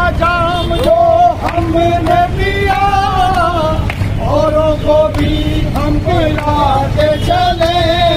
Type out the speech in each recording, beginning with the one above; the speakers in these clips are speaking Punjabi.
जाम जो हमने पिया औरों को भी हम पिलाते चले।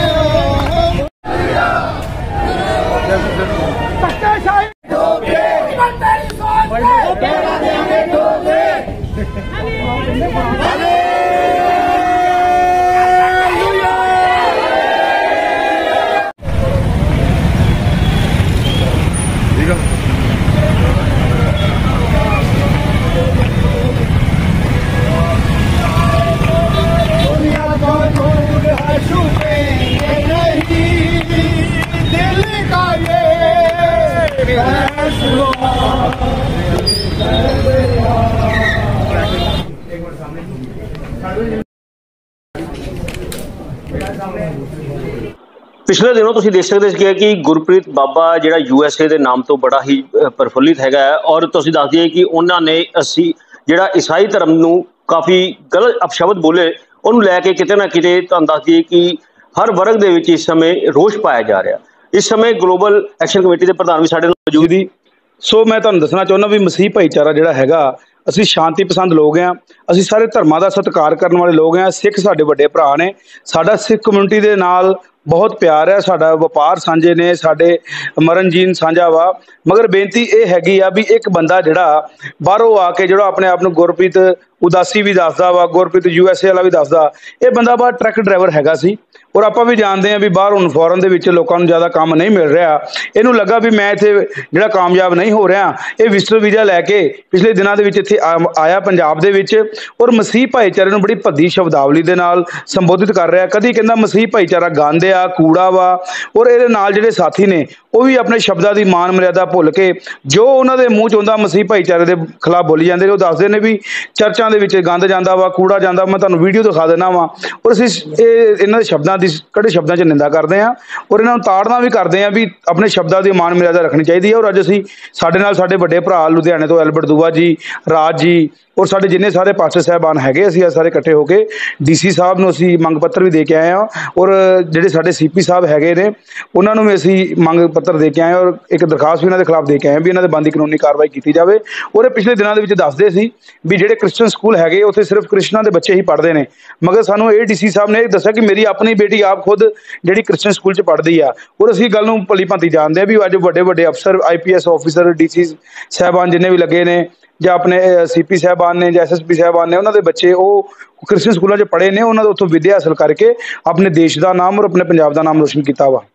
पिछले दिनों तुसीं देख सकते ਸੀ कि गुरप्रीत बाबा ਜਿਹੜਾ USA ਦੇ ਨਾਮ ਤੋਂ ਬੜਾ ਹੀ ਪ੍ਰਫੁੱਲਿਤ ਹੈਗਾ ਔਰ ਤੁਸੀਂ ਦੱਸ ਦਈਏ ਕਿ ਉਹਨਾਂ ਨੇ ਅਸੀਂ ਜਿਹੜਾ ਈਸਾਈ ਧਰਮ ਨੂੰ ਕਾਫੀ ਗਲਤ ਅਪਸ਼ਬਦ ਬੋਲੇ ਉਹਨੂੰ ਲੈ ਕੇ ਕਿਤੇ ਨਾ ਕਿਤੇ ਤੁਹਾਨੂੰ ਦੱਸ ਦਈਏ ਕਿ ਹਰ ਵਰਗ ਦੇ ਵਿੱਚ ਇਸ ਸਮੇਂ ਰੋਸ਼ ਪਾਇਆ ਜਾ ਰਿਹਾ। ਇਸ ਸਮੇਂ ਗਲੋਬਲ ਐਕਸ਼ਨ ਕਮੇਟੀ ਦੇ ਪ੍ਰਧਾਨ ਵੀ ਸਾਡੇ ਨਾਲ ਮੌਜੂਦ ਹੀ। ਸੋ ਮੈਂ ਤੁਹਾਨੂੰ ਦੱਸਣਾ ਚਾਹੁੰਦਾ ਵੀ ਮਸੀਹ ਭਾਈਚਾਰਾ ਜਿਹੜਾ ਹੈਗਾ ਅਸੀਂ ਸ਼ਾਂਤੀ ਪਸੰਦ ਲੋਕ ਹਾਂ। ਅਸੀਂ ਸਾਰੇ ਧਰਮਾਂ ਦਾ ਸਤਿਕਾਰ ਕਰਨ ਵਾਲੇ ਲੋਕ ਹਾਂ। ਸਿੱਖ ਸਾਡੇ ਵੱਡੇ ਭਰਾ ਨੇ। ਸਾਡਾ ਸਿੱਖ ਕਮਿਊਨਿਟੀ ਦੇ ਨਾਲ ਬਹੁਤ ਪਿਆਰ ਹੈ। ਸਾਡਾ ਵਪਾਰ ਸਾਂਝੇ ਨੇ, ਸਾਡੇ ਮਰਨ ਜੀਣ ਸਾਂਝਾ ਵਾ। ਮਗਰ ਬੇਨਤੀ ਇਹ ਹੈਗੀ ਆ ਵੀ ਇੱਕ ਬੰਦਾ ਜਿਹੜਾ ਬਾਹਰੋਂ ਆ ਕੇ ਜਿਹੜਾ ਆਪਣੇ ਆਪ ਨੂੰ ਗੁਰਪ੍ਰੀਤ ਉਦਾਸੀ ਵੀ ਦੱਸਦਾ ਵਾ, ਗੁਰਪ੍ਰੀਤ USA ਵਾਲਾ ਵੀ ਦੱਸਦਾ, ਇਹ ਬੰਦਾ ਬਾਹਰ ਟਰੱਕ ਡਰਾਈਵਰ ਹੈਗਾ ਸੀ। ਔਰ ਆਪਾਂ ਵੀ ਜਾਣਦੇ ਹਾਂ ਵੀ ਬਾਹਰ ਹੁਣ ਫੋਰਨ ਦੇ ਵਿੱਚ ਲੋਕਾਂ ਨੂੰ ਜ਼ਿਆਦਾ ਕੰਮ ਨਹੀਂ ਮਿਲ ਰਿਹਾ। ਇਹਨੂੰ ਲੱਗਾ ਵੀ ਮੈਂ ਇੱਥੇ ਜਿਹੜਾ ਕਾਮਯਾਬ ਨਹੀਂ ਹੋ ਰਿਹਾ, ਇਹ ਵਿਜ਼ਟਰ ਵੀਜ਼ਾ ਲੈ ਕੇ ਪਿਛਲੇ ਦਿਨਾਂ ਦੇ ਵਿੱਚ ਇੱਥੇ ਆਇਆ ਪੰਜਾਬ ਦੇ ਵਿੱਚ ਔਰ ਮਸੀਹ ਭਾਈਚਾਰੇ ਨੂੰ ਬੜੀ ਭੱਦੀ ਸ਼ਬਦਾਵਲੀ ਦੇ ਨਾਲ ਸੰਬੋਧਿਤ ਕਰ ਰਿਹਾ। ਕਦੀ ਕਹਿੰਦਾ ਮਸੀਹ ਭਾਈਚਾਰਾ ਗੰਦ ਆ, ਕੂੜਾ ਵਾ। ਔਰ ਇਹਦੇ ਨਾਲ ਜਿਹੜੇ ਸਾਥੀ ਨੇ ਉਹ ਵੀ ਆਪਣੇ ਸ਼ਬਦਾਂ ਦੀ ਮਾਨ ਮਰਿਆਦਾ ਭੁੱਲ ਕੇ ਜੋ ਉਹਨਾਂ ਦੇ ਮੂੰਹ 'ਚ ਆਉਂਦਾ ਮਸੀਹ ਭਾਈਚਾਰੇ ਦੇ ਖਿਲਾਫ ਬੋਲੀ ਜਾਂਦੇ ਨੇ। ਉਹ ਦੱਸਦੇ ਨੇ ਵੀ ਚਰਚਾਂ ਦੇ ਵਿੱਚ ਗੰਦ ਜਾਂਦਾ ਵਾ, ਕੂੜਾ ਜਾਂਦਾ। ਮੈਂ ਤੁਹਾਨੂੰ ਵੀਡੀਓ ਦਿਖਾ ਦੇਣਾ ਵਾ। ਔਰ ਅਸੀਂ ਇਹਨਾਂ ਦੇ ਸ਼ਬਦਾਂ ਦੀ ਕੜੇ ਸ਼ਬਦਾਂ 'ਚ ਨਿੰਦਾ ਕਰਦੇ ਹਾਂ ਔਰ ਇਹਨਾਂ ਨੂੰ ਤਾੜਨਾ ਵੀ ਕਰਦੇ ਹਾਂ ਵੀ ਆਪਣੇ ਸ਼ਬਦਾਂ ਦੀ ਮਾਨ ਮਰਿਆਦਾ ਰੱਖਣੀ ਚਾਹੀਦੀ ਹੈ। ਔਰ ਅੱਜ ਅਸੀਂ ਸਾਡੇ ਨਾਲ ਸਾਡੇ ਵੱਡੇ ਭਰਾ ਲੁਧਿਆਣੇ ਤੋਂ ਐਲਬਰਟ ਦੂਆ ਜੀ, ਰਾਜ ਜੀ ਔਰ ਸਾਡੇ ਜਿੰਨੇ ਸਾਰੇ ਪਾਸਟਰ ਸਾਹਿਬਾਨ ਹੈਗੇ, ਅਸੀਂ ਸਾਰੇ ਇਕੱਠੇ ਹੋ ਕੇ DC ਸਾਹਿਬ ਨੂੰ ਅਸੀਂ ਮੰਗ ਪੱਤਰ ਵੀ ਦੇ ਕੇ ਆਏ ਹਾਂ। ਔਰ ਜਿਹੜੇ ਸਾਡੇ CP ਸਾਹਿਬ ਹੈਗੇ ਨੇ ਉਹਨਾਂ ਨੂੰ ਵੀ ਅਸੀਂ ਮੰਗ ਪੱਤਰ ਦੇ ਕੇ ਆਏ ਔਰ ਇੱਕ ਦਰਖਾਸਤ ਵੀ ਇਹਨਾਂ ਦੇ ਖਿਲਾਫ ਦੇ ਕੇ ਆਏ ਵੀ ਇਹਨਾਂ ਦੇ ਬਣਦੀ ਕਾਨੂੰਨੀ ਕਾਰਵਾਈ ਕੀਤੀ ਜਾਵੇ। ਔਰ ਇਹ ਪਿਛਲੇ ਦਿਨਾਂ ਦੇ ਵਿੱਚ ਦੱਸਦੇ ਸੀ ਵੀ ਜਿਹੜੇ ਕ੍ਰਿਸਚਨ ਸਕੂਲ ਹੈਗੇ ਉੱਥੇ ਸਿਰਫ ਕ੍ਰਿਸਚਨਾਂ ਦੇ ਬੱਚੇ ਹੀ ਪੜ੍ਹਦੇ ਨੇ। ਮਗਰ ਸਾਨੂੰ ਇਹ DC ਸਾਹਿਬ ਨੇ ਇਹ ਦੱਸਿਆ ਕਿ ਮੇਰੀ ਆਪਣੀ ਬੇਟੀ ਆਪ ਖੁਦ ਜਿਹੜੀ ਕ੍ਰਿਸਚਨ ਸਕੂਲ 'ਚ ਪੜ੍ਹਦੀ ਆ। ਔਰ ਅਸੀਂ ਗੱਲ ਨੂੰ ਭਲੀ ਭਾਂਤੀ ਜਾਣਦੇ ਹਾਂ ਵੀ ਅੱਜ ਵੱਡੇ ਵੱਡੇ ਅਫਸਰ, IPS ਆਫਿਸਰ, DC ਸਾਹਿਬਾਨ ਜਿੰਨੇ ਵੀ ਲੱਗੇ ਨੇ ਜਾਂ ਆਪਣੇ CP ਸਾਹਿਬਾਨ ਨੇ ਜਾਂ SSP ਸਾਹਿਬਾਨ ਨੇ, ਉਹਨਾਂ ਦੇ ਬੱਚੇ ਉਹ ਕ੍ਰਿਸਚਨ ਸਕੂਲਾਂ 'ਚ ਪੜ੍ਹੇ ਨੇ। ਉਹਨਾਂ ਦੇ ਉੱਥੋਂ ਵਿੱਦਿਆ ਹਾਸਲ ਕਰਕੇ ਆਪਣੇ ਦੇਸ਼ ਦਾ ਨਾਮ ਔਰ ਆਪਣੇ ਪੰਜਾਬ ਦਾ ਨਾਮ ਰੋਸ਼ਨ ਕੀਤਾ ਵਾ।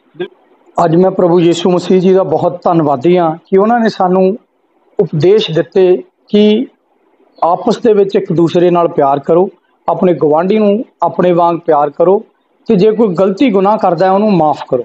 ਅੱਜ ਮੈਂ ਪ੍ਰਭੂ ਯੀਸ਼ੂ ਮਸੀਹ ਜੀ ਦਾ ਬਹੁਤ ਧੰਨਵਾਦੀ ਹਾਂ ਕਿ ਉਹਨਾਂ ਨੇ ਸਾਨੂੰ ਉਪਦੇਸ਼ ਦਿੱਤੇ ਕਿ ਆਪਸ ਦੇ ਵਿੱਚ ਇੱਕ ਦੂਸਰੇ ਨਾਲ ਪਿਆਰ ਕਰੋ, ਆਪਣੇ ਗਵਾਂਢੀ ਨੂੰ ਆਪਣੇ ਵਾਂਗ ਪਿਆਰ ਕਰੋ ਤੇ ਜੇ ਕੋਈ ਗਲਤੀ ਗੁਨਾਹ ਕਰਦਾ ਹੈ ਉਹਨੂੰ ਮਾफ़ ਕਰੋ।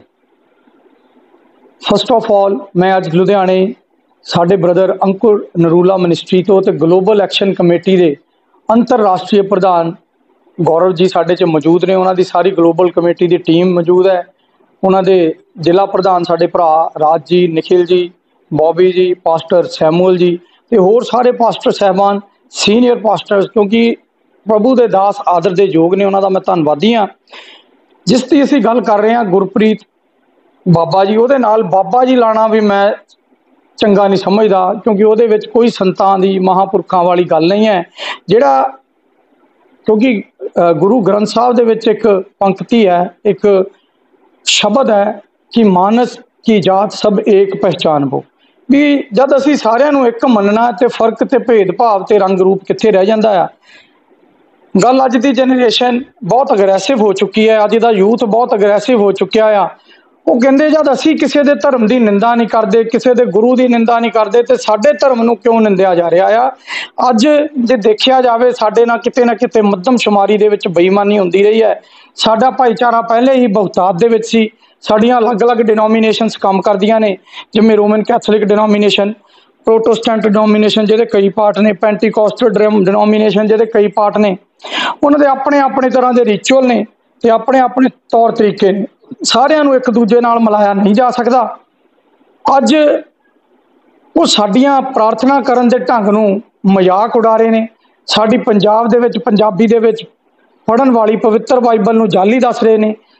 ਫਸਟ ਆਫ ਆਲ ਮੈਂ ਅੱਜ ਲੁਧਿਆਣੇ ਸਾਡੇ ਬ੍ਰਦਰ ਅੰਕੁਰ ਨਰੂਲਾ ਮਿਨਿਸਟਰੀ ਤੋਂ ਤੇ ਗਲੋਬਲ ਐਕਸ਼ਨ ਕਮੇਟੀ ਦੇ ਅੰਤਰਰਾਸ਼ਟਰੀ ਪ੍ਰਧਾਨ ਗੌਰਵ ਜੀ ਸਾਡੇ 'ਚ ਮੌਜੂਦ ਨੇ। ਉਹਨਾਂ ਦੀ ਸਾਰੀ ਗਲੋਬਲ ਕਮੇਟੀ ਦੀ ਟੀਮ ਮੌਜੂਦ ਹੈ। ਉਹਨਾਂ ਦੇ ਜ਼ਿਲ੍ਹਾ ਪ੍ਰਧਾਨ ਸਾਡੇ ਭਰਾ ਰਾਜ ਜੀ, ਨਿਖਿਲ ਜੀ, ਬੌਬੀ ਜੀ, ਪਾਸਟਰ ਸੈਮੂਅਲ ਜੀ ਤੇ ਹੋਰ ਸਾਰੇ ਪਾਸਟਰ ਸਾਹਿਬਾਨ, ਸੀਨੀਅਰ ਪਾਸਟਰਸ, ਕਿਉਂਕਿ ਪ੍ਰਭੂ ਦੇ ਦਾਸ ਆਦਰ ਦੇ ਯੋਗ ਨੇ। ਉਹਨਾਂ ਦਾ ਮੈਂ ਧੰਨਵਾਦੀ ਹਾਂ। ਜਿਸ ਦੀ ਅਸੀਂ ਗੱਲ ਕਰ ਰਹੇ ਹਾਂ ਗੁਰਪ੍ਰੀਤ ਬਾਬਾ ਜੀ, ਉਹਦੇ ਨਾਲ ਬਾਬਾ ਜੀ ਲਾਣਾ ਵੀ ਮੈਂ ਚੰਗਾ ਨਹੀਂ ਸਮਝਦਾ ਕਿਉਂਕਿ ਉਹਦੇ ਵਿੱਚ ਕੋਈ ਸੰਤਾਂ ਦੀ, ਮਹਾਂਪੁਰਖਾਂ ਵਾਲੀ ਗੱਲ ਨਹੀਂ ਹੈ। ਜਿਹੜਾ ਕਿਉਂਕਿ ਗੁਰੂ ਗ੍ਰੰਥ ਸਾਹਿਬ ਦੇ ਵਿੱਚ ਇੱਕ ਪੰਕਤੀ ਹੈ, ਇੱਕ ਸ਼ਬਦ ਹੈ ਕਿ ਮਾਨਸ ਕੀ ਜਾਤ ਸਭ ਏਕ ਪਹਿਚਾਨਬੋ, ਵੀ ਜਦ ਅਸੀਂ ਸਾਰਿਆਂ ਨੂੰ ਇੱਕ ਮੰਨਣਾ ਤੇ ਫਰਕ ਤੇ ਭੇਦਭਾਵ ਤੇ ਰੰਗ ਰੂਪ ਕਿੱਥੇ ਰਹਿ ਜਾਂਦਾ ਆ। ਗੱਲ ਅੱਜ ਦੀ ਜਨਰੇਸ਼ਨ ਬਹੁਤ ਅਗਰੈਸਿਵ ਹੋ ਚੁੱਕੀ ਹੈ। ਅੱਜ ਦਾ ਯੂਥ ਬਹੁਤ ਅਗਰੈਸਿਵ ਹੋ ਚੁੱਕਿਆ ਆ। ਉਹ ਕਹਿੰਦੇ ਜਦ ਅਸੀਂ ਕਿਸੇ ਦੇ ਧਰਮ ਦੀ ਨਿੰਦਾ ਨਹੀਂ ਕਰਦੇ, ਕਿਸੇ ਦੇ ਗੁਰੂ ਦੀ ਨਿੰਦਾ ਨਹੀਂ ਕਰਦੇ ਤੇ ਸਾਡੇ ਧਰਮ ਨੂੰ ਕਿਉਂ ਨਿੰਦਿਆ ਜਾ ਰਿਹਾ ਆ। ਅੱਜ ਜੇ ਦੇਖਿਆ ਜਾਵੇ ਸਾਡੇ ਨਾਲ ਕਿਤੇ ਨਾ ਕਿਤੇ ਮੱਧਮ ਸ਼ੁਮਾਰੀ ਦੇ ਵਿੱਚ ਬੇਈਮਾਨੀ ਹੁੰਦੀ ਰਹੀ ਹੈ। ਸਾਡਾ ਭਾਈਚਾਰਾ ਪਹਿਲੇ ਹੀ ਬਹੁਤਾਤ ਦੇ ਵਿੱਚ ਸੀ। ਸਾਡੀਆਂ ਅਲੱਗ-ਅਲੱਗ ਡਿਨੋਮੀਨੇਸ਼ਨਸ ਕੰਮ ਕਰਦੀਆਂ ਨੇ, ਜਿਵੇਂ Roman Catholic denomination, Protestant denomination ਜਿਹਦੇ ਕਈ ਪਾਰਟ ਨੇ, ਪੈਂਟੀਕੋਸਟਲ ਡਿਨੋਮੀਨੇਸ਼ਨ ਜਿਹਦੇ ਕਈ ਪਾਰਟ ਨੇ। ਉਹਨਾਂ ਦੇ ਆਪਣੇ ਆਪਣੇ ਤਰ੍ਹਾਂ ਦੇ ਰਿਚੁਅਲ ਨੇ ਤੇ ਆਪਣੇ ਆਪਣੇ ਤੌਰ ਤਰੀਕੇ ਨੇ। ਸਾਰਿਆਂ ਨੂੰ ਇੱਕ ਦੂਜੇ ਨਾਲ ਮਿਲਾਇਆ ਨਹੀਂ ਜਾ ਸਕਦਾ। ਅੱਜ ਉਹ ਸਾਡੀਆਂ ਪ੍ਰਾਰਥਨਾ ਕਰਨ ਦੇ ਢੰਗ ਨੂੰ ਮਜ਼ਾਕ ਉਡਾ ਰਹੇ ਨੇ। ਸਾਡੀ ਪੰਜਾਬ ਦੇ ਵਿੱਚ, ਪੰਜਾਬੀ ਦੇ ਵਿੱਚ ਪੜ੍ਹਨ ਵਾਲੀ ਪਵਿੱਤਰ ਬਾਈਬਲ ਨੂੰ ਜਾਲੀ ਦੱਸ ਰਹੇ ਨੇ।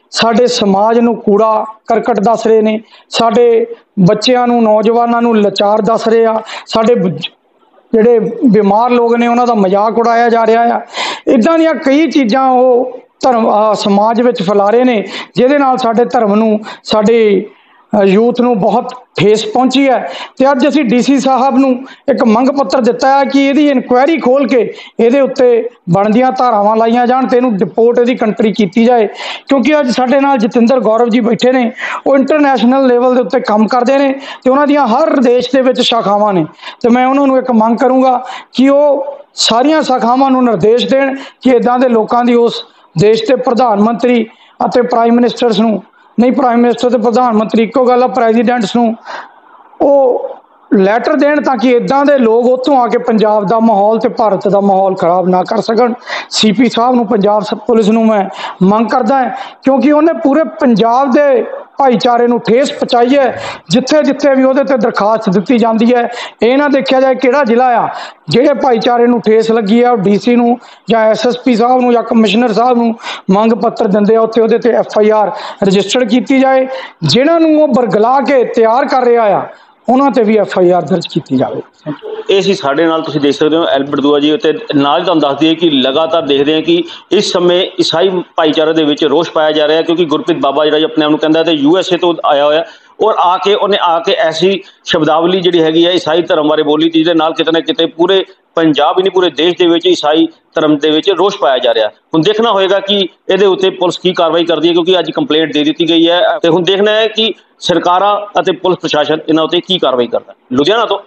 ਸਾਡੇ ਸਮਾਜ ਨੂੰ ਕੂੜਾ ਕਰਕਟ ਦੱਸ ਰਹੇ ਨੇ, ਸਾਡੇ ਬੱਚਿਆਂ ਨੂੰ ਨੌਜਵਾਨਾਂ ਨੂੰ ਲਾਚਾਰ ਦੱਸ ਰਹੇ ਆ, ਸਾਡੇ ਜਿਹੜੇ ਬਿਮਾਰ ਲੋਕ ਨੇ ਉਹਨਾਂ ਦਾ ਮਜ਼ਾਕ ਉਡਾਇਆ ਜਾ ਰਿਹਾ ਆ। ਇੱਦਾਂ ਦੀਆਂ ਕਈ ਚੀਜ਼ਾਂ ਉਹ ਧਰਮ ਸਮਾਜ ਵਿੱਚ ਫੈਲਾ ਰਹੇ ਨੇ, ਜਿਹਦੇ ਨਾਲ ਸਾਡੇ ਧਰਮ ਨੂੰ, ਸਾਡੇ ਯੂਥ ਨੂੰ ਬਹੁਤ ਠੇਸ ਪਹੁੰਚੀ ਹੈ। ਤੇ ਅੱਜ ਅਸੀਂ ਡੀਸੀ ਸਾਹਿਬ ਨੂੰ ਇੱਕ ਮੰਗ ਪੱਤਰ ਦਿੱਤਾ ਹੈ ਕਿ ਇਹਦੀ ਇਨਕੁਆਇਰੀ ਖੋਲ ਕੇ ਇਹਦੇ ਉੱਤੇ ਬਣਦੀਆਂ ਧਾਰਾਵਾਂ ਲਾਈਆਂ ਜਾਣ ਤੇ ਇਹਨੂੰ ਡਿਪੋਰਟ ਇਹਦੀ ਕੰਟਰੀ ਕੀਤੀ ਜਾਏ, ਕਿਉਂਕਿ ਅੱਜ ਸਾਡੇ ਨਾਲ ਜਤਿੰਦਰ ਗੌਰਵ ਜੀ ਬੈਠੇ ਨੇ, ਉਹ ਇੰਟਰਨੈਸ਼ਨਲ ਲੈਵਲ ਦੇ ਉੱਤੇ ਕੰਮ ਕਰਦੇ ਨੇ ਤੇ ਉਹਨਾਂ ਦੀਆਂ ਹਰ ਦੇਸ਼ ਦੇ ਵਿੱਚ ਸ਼ਾਖਾਵਾਂ ਨੇ। ਤੇ ਮੈਂ ਉਹਨਾਂ ਨੂੰ ਇੱਕ ਮੰਗ ਕਰੂੰਗਾ ਕਿ ਉਹ ਸਾਰੀਆਂ ਸ਼ਾਖਾਵਾਂ ਨੂੰ ਨਿਰਦੇਸ਼ ਦੇਣ ਕਿ ਇੱਦਾਂ ਦੇ ਲੋਕਾਂ ਦੀ ਉਸ ਦੇਸ਼ ਦੇ ਪ੍ਰਧਾਨ ਮੰਤਰੀ ਅਤੇ ਪ੍ਰਾਈਮ ਮਿਨਿਸਟਰਸ ਨੂੰ, ਨਹੀਂ ਪ੍ਰਾਈਮ ਮਿਨਿਸਟਰ ਤੇ ਪ੍ਰਧਾਨ ਮੰਤਰੀ ਇੱਕੋ ਗੱਲ ਆ, ਪ੍ਰੈਜ਼ੀਡੈਂਟਸ ਨੂੰ ਉਹ ਲੈਟਰ ਦੇਣ ਤਾਂ ਕਿ ਇੱਦਾਂ ਦੇ ਲੋਕ ਉੱਥੋਂ ਆ ਕੇ ਪੰਜਾਬ ਦਾ ਮਾਹੌਲ ਤੇ ਭਾਰਤ ਦਾ ਮਾਹੌਲ ਖਰਾਬ ਨਾ ਕਰ ਸਕਣ। ਸੀਪੀ ਸਾਹਿਬ ਨੂੰ, ਪੰਜਾਬ ਪੁਲਿਸ ਨੂੰ ਮੈਂ ਮੰਗ ਕਰਦਾ ਕਿਉਂਕਿ ਉਹਨੇ ਪੂਰੇ ਪੰਜਾਬ ਦੇ ਭਾਈਚਾਰੇ ਨੂੰ ਠੇਸ ਪਹੁੰਚਾਈ ਹੈ। ਜਿੱਥੇ ਜਿੱਥੇ ਵੀ ਉਹਦੇ ਤੇ ਦਰਖਾਸਤ ਦਿੱਤੀ ਜਾਂਦੀ ਹੈ, ਇਹ ਨਾ ਦੇਖਿਆ ਜਾਏ ਕਿਹੜਾ ਜ਼ਿਲ੍ਹਾ ਆ, ਜਿਹੜੇ ਭਾਈਚਾਰੇ ਨੂੰ ਠੇਸ ਲੱਗੀ ਹੈ ਉਹ ਡੀਸੀ ਨੂੰ ਜਾਂ ਐਸਐਸਪੀ ਸਾਹਿਬ ਨੂੰ ਜਾਂ ਕਮਿਸ਼ਨਰ ਸਾਹਿਬ ਨੂੰ ਮੰਗ ਪੱਤਰ ਦਿੰਦੇ ਆ, ਉੱਥੇ ਉਹਦੇ ਤੇ FIR ਰਜਿਸਟਰਡ ਕੀਤੀ ਜਾਏ। ਜਿਹਨਾਂ ਨੂੰ ਉਹ ਬਰਗਲਾ ਕੇ ਤਿਆਰ ਕਰ ਰਿਹਾ ਆ ਉਹਨਾਂ ਤੇ ਵੀ FIR ਦਰਜ ਕੀਤੀ ਜਾਵੇ। ਇਹ ਸੀ ਸਾਡੇ ਨਾਲ, ਤੁਸੀਂ ਦੇਖ ਸਕਦੇ ਹੋ ਐਲਬਰਟ ਦੂਆ ਜੀ। ਅਤੇ ਨਾਲ ਹੀ ਤੁਹਾਨੂੰ ਦੱਸ ਦਈਏ ਕਿ ਲਗਾਤਾਰ ਦੇਖਦੇ ਹਾਂ ਕਿ ਇਸ ਸਮੇਂ ਈਸਾਈ ਭਾਈਚਾਰੇ ਦੇ ਵਿੱਚ ਰੋਸ਼ ਪਾਇਆ ਜਾ ਰਿਹਾ, ਕਿਉਂਕਿ ਗੁਰਪ੍ਰੀਤ ਬਾਬਾ ਜਿਹੜਾ ਆਪਣੇ ਆਪ ਨੂੰ ਕਹਿੰਦਾ ਤੇ USA ਤੋਂ ਆਇਆ ਹੋਇਆ, ਔਰ ਉਹਨੇ ਆ ਕੇ ਐਸੀ ਸ਼ਬਦਾਵਲੀ ਜਿਹੜੀ ਹੈਗੀ ਹੈ ਈਸਾਈ ਧਰਮ ਬਾਰੇ ਬੋਲੀ, ਜਿਹਦੇ ਨਾਲ ਕਿਤੇ ਨਾ ਕਿਤੇ ਪੂਰੇ ਪੰਜਾਬ ਹੀ ਨਹੀਂ ਪੂਰੇ ਦੇਸ਼ ਦੇ ਵਿੱਚ ਈਸਾਈ ਧਰਮ ਦੇ ਵਿੱਚ ਰੋਸ਼ ਪਾਇਆ ਜਾ ਰਿਹਾ। ਹੁਣ ਦੇਖਣਾ ਹੋਏਗਾ ਕਿ ਇਹਦੇ ਉੱਤੇ ਪੁਲਿਸ ਕੀ ਕਾਰਵਾਈ ਕਰਦੀ ਹੈ, ਕਿਉਂਕਿ ਅੱਜ ਕੰਪਲੇਂਟ ਦੇ ਦਿੱਤੀ ਗਈ ਹੈ ਤੇ ਹੁਣ ਦੇਖਣਾ ਹੈ ਕਿ ਸਰਕਾਰਾਂ ਅਤੇ ਪੁਲਿਸ ਪ੍ਰਸ਼ਾਸਨ ਇਹਨਾਂ ਉੱਤੇ ਕੀ ਕਾਰਵਾਈ ਕਰਦਾ। ਲੁਧਿਆਣਾ ਤੋਂ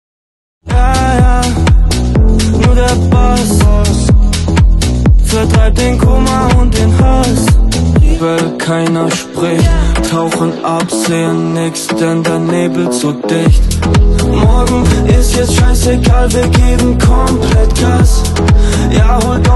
vertreibt den Kummer und den Hass, weil keiner spricht, tauchen ab, sehen nix, denn der Nebel zu dicht. Morgen ist jetzt scheißegal, wir geben komplett Gas, ja, holt